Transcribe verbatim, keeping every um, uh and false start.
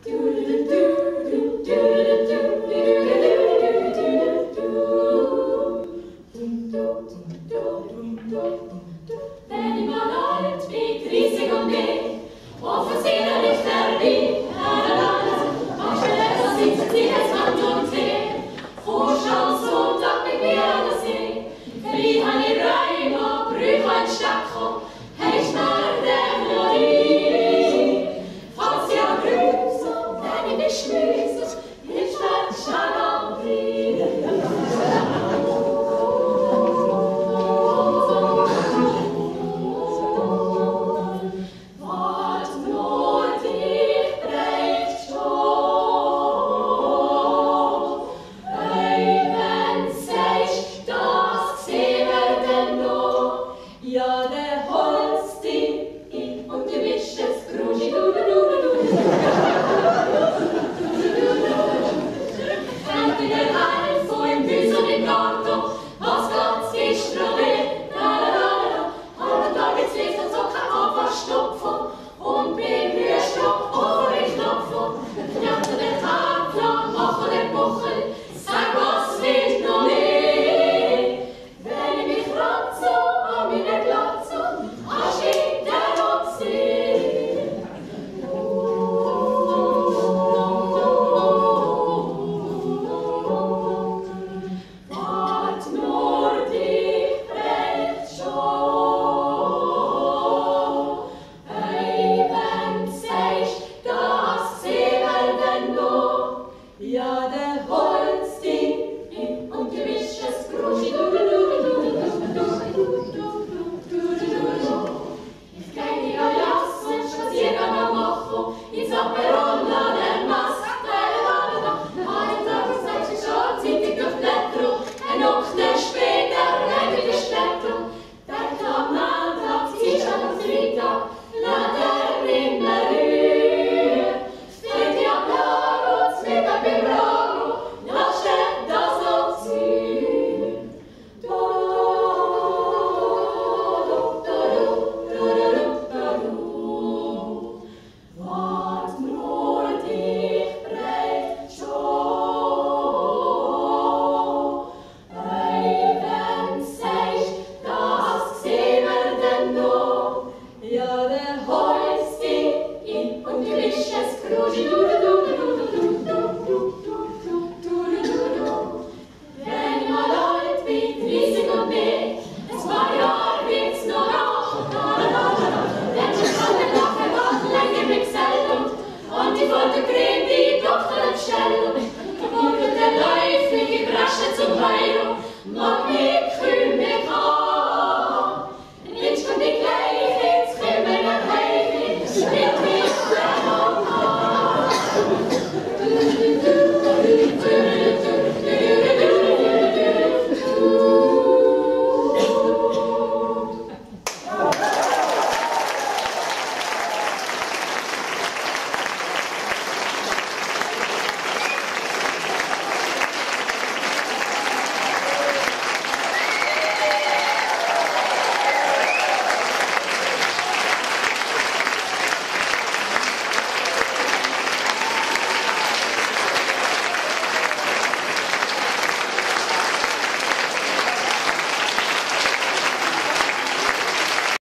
Wenn jemand alt wie riesig und dick, und von seiner Lichter wie mach schnell etwas sitzt sie als Wand und Tee, Vorschau Sonntag mit mir an der See, wie han i Reim und Brüch ein Stacko, hecht mir der Melodie. Falls sie am Grüß und wenn ich mich schmüß, ich werd Chalandrie. Ja, der Holzding und gemischtes Gruschi, du, du, du, du, du. Fängt in der Heim, so im Hüs und im Garten, was ganz ist Ströme, la, la, la, la. Aber da geht's nicht und so kein Abwaschstopfen und beim Rührstock over den Knopf. Knackte der Tagplan, mache der Buchel, sag was wird noch nicht. Wenn ich mich ranze, an meine Glatze, an steht der Rotsee. Wart nur dich brennt schon, hey, wenn sagst, das sehen wir denn noch. Ja, der Holzding und gemischtes Gruschi, du, du, du, du, du, ich geh dir an Jassen, spazieren am Mocho, ins Aperolla, der Mast, ein Tag sagst du schon, Zeitung durch Blätter, ein Nacht später, regelt die Städte, der Kanal, der Dienstag und Freitag, la der Rimmer Rühr, steht ja klar und Mittag beim Bravo, da steht das noch Ziel. Wart nur dich brennt schon, hey, wenn sagst, das sehen wir denn noch. Ja, der Holzding und gemischtes Gruschi, du,